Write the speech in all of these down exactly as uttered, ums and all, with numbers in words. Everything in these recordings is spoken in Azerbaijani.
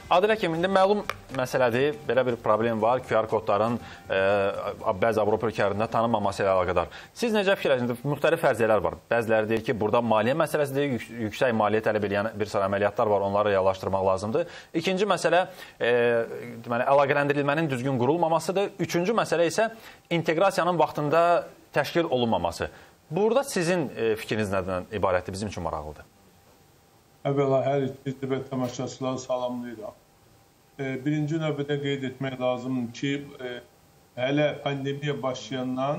Adil Həkim, indi məlum məsələdir, belə bir problem var, Q R kodların e, bəzi Avropa ölkələrində tanınmaması ilə əlaqədar. Siz necə fikirləşirsiniz? Müxtəlif fərziyyələr var. Bəziləri deyir ki, burada maliyyə məsələsidir, yük, yüksək maliyyə tələb edən bir sıra əməliyyatlar var, onları reallaşdırmaq lazımdır. İkinci məsələ e, deməli, əlaqələndirilmənin düzgün qurulmamasıdır. Üçüncü məsələ isə inteqrasiyanın vaxtında təşkil olunmaması. Burada sizin e, fikriniz nədən ibarətdir? Bizim üçün maraqlıdır. Əvvəla hər iki və tamaşaçıları salamlayıram. Birinci növbədə qeyd etmək lazımdır ki, hələ pandemiya başlayandan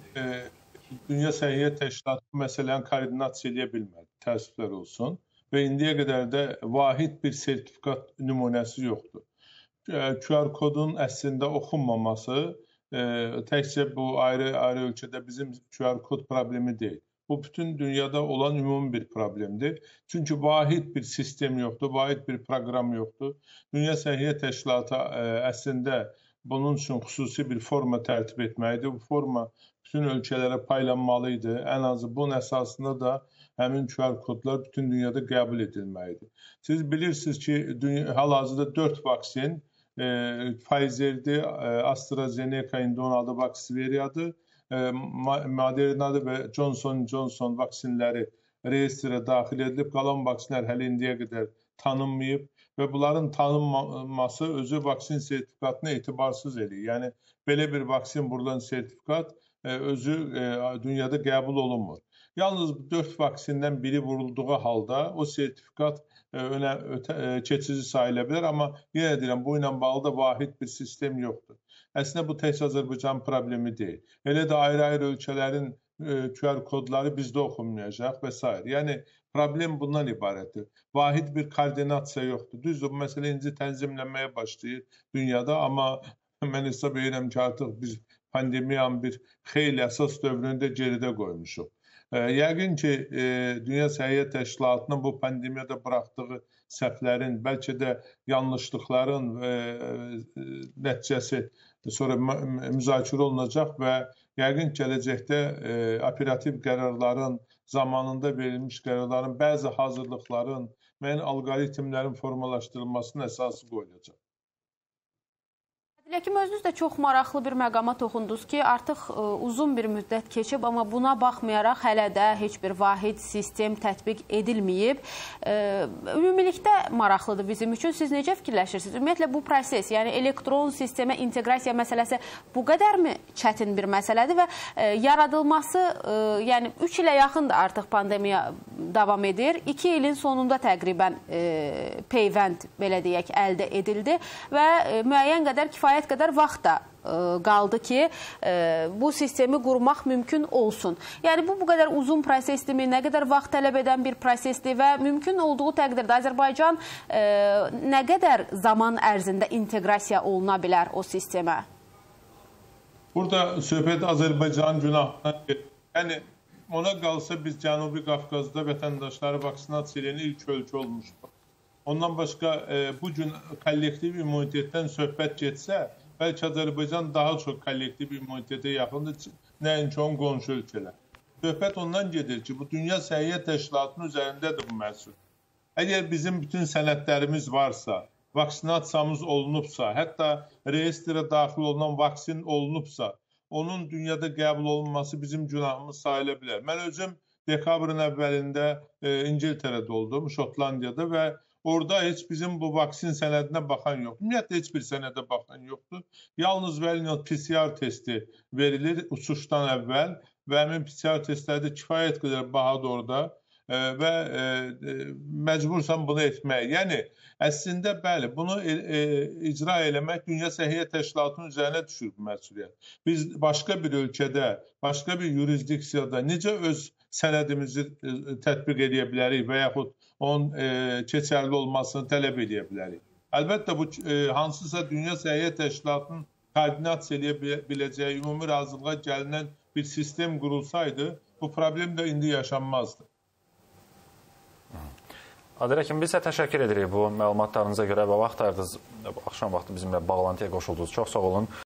Dünya Səhiyyə Təşkilatı bu məsələni koordinasiya edə bilmədi, təəssüflər olsun. Və indiyə qədər də vahid bir sertifikat nümunəsi yoxdur. Q R kodun əslində oxunmaması təkcə bu ayrı-ayrı ölkədə bizim Q R kod problemi deyil. Bu bütün dünyada olan ümumi bir problemdir. Çünki vahid bir sistem yoxdur, vahid bir proqram yoxdur. Dünya Səhiyyə Təşkilatı əslində bunun üçün xüsusi bir forma tərtib etməlidir. Bu forma bütün ölkələrə paylanmalıydı. Ən azı bunun əsasında da həmin Q R kodlar bütün dünyada qəbul edilməlidir. Siz bilirsiniz ki, hal-hazırda dörd vaksin, Pfizer'dir, AstraZeneca, Indonaldı, Vaxziveria'dır. Modernadır və Johnson Johnson vaksinləri reyestrə daxil edilib, qalan vaksinlər hələ indiyə qədər tanınmayıb və bunların tanınması özü vaksin sertifikatına etibarsız edir. Yəni, belə bir vaksin buradan sertifikat özü dünyada qəbul olunmur. Yalnız dörd vaksindən biri vurulduğu halda o sertifikat keçici sayıla bilər, amma yenə deyirəm, bu ilə bağlı da vahid bir sistem yoxdur. Əslində bu tək Azərbaycan problemi deyil. Elə də ayrı-ayrı ölkələrin Q R kodları bizdə oxunmayacaq və s. Yəni, problem bundan ibarətdir. Vahid bir koordinasiya yoxdur. Düzdür, bu məsələ indi tənzimlənməyə başlayır dünyada, amma mən hesab edirəm ki, artıq biz pandemiyanın bir xeyli əsas dövründə geridə qoymuşuq. Yəqin ki, Dünya Səhiyyə Təşkilatının bu pandemiyada buraxdığı səhvlərin, bəlkə də yanlışlıqların nəticəsi sonra müzakirə olunacaq və yəqin gələcəkdə operativ qərarların, zamanında verilmiş qərarların, bəzi hazırlıqların, müəyyən alqoritmlərin formalaşdırılmasının əsası qoyulacaq. Lakin özünüz də çox maraqlı bir məqama toxundunuz ki, artıq ə, uzun bir müddət keçib, amma buna baxmayaraq hələ də heç bir vahid sistem tətbiq edilməyib. Ə, ümumilikdə maraqlıdır bizim üçün. Siz necə fikirləşirsiniz? Ümumiyyətlə bu proses, yəni elektron sistemə inteqrasiya məsələsi bu qədərmi çətin bir məsələdir və ə, yaradılması, ə, yəni üç ilə yaxındır artıq pandemiya davam edir. iki ilin sonunda təqribən ə, peyvənd, belə deyək, əldə edildi və ə, müəyyən qədər kifayət qədər vaxt da qaldı ki, bu sistemi qurmaq mümkün olsun. Yəni, bu bu qədər uzun prosesdirmi, nə qədər vaxt tələb edən bir prosesdir və mümkün olduğu təqdirdə Azərbaycan nə qədər zaman ərzində inteqrasiya oluna bilər o sistemə? Burada söhbət Azərbaycan günahına gedir. Yəni, ona qalsa biz Cənubi Qafqazda vətəndaşları vaksinasiya edən ilk ölkə olmuşdur. Ondan başqa bu gün kollektiv immunitetdən söhbət getsə, bəlkə Azərbaycan daha çox kollektiv immunitetə yaxındır, nəinki onun qonşu ölkələr. Söhbət ondan gedir ki, bu Dünya Səhiyyə Təşkilatının üzərindədir bu məsul. Əgər bizim bütün sənədlərimiz varsa, vaksinasiyamız olunubsa, hətta reyestrə daxil olunan vaksin olunubsa, onun dünyada qəbul olunması bizim günahımız sayıla bilər. Mən özüm dekabrın əvvəlində İngiltərədə oldum, Şotlandiyada və orada heç bizim bu vaksin sənədinə baxan yoxdur. Ümumiyyətlə, heç bir sənədə baxan yoxdur. Yalnız və P C R testi verilir uçuşdan əvvəl və həmin P C R testləri də kifayət qədər bahadır orada və məcbursan bunu etməyə. Yəni, əslində, bəli, bunu icra eləmək Dünya Səhiyyə Təşkilatının üzərinə düşür bu məsuliyyət. Biz başqa bir ölkədə, başqa bir yurisdiksiyada necə öz sənədimizi tətbiq edə bilərik və yaxud onun keçərli olmasını tələb edə bilərik. Əlbəttə, bu hansısa Dünya Səhiyyə Təşkilatının koordinasiya edə biləcəyi ümumi razılığa gəlinən bir sistem qurulsaydı, bu problem də indi yaşanmazdı. Adil Həkim, biz sizə təşəkkür edirik bu məlumatlarınıza görə və vaxt ayırdınız, axşam vaxtı bizimlə bağlantıya qoşuldunuz. Çox sağ olun.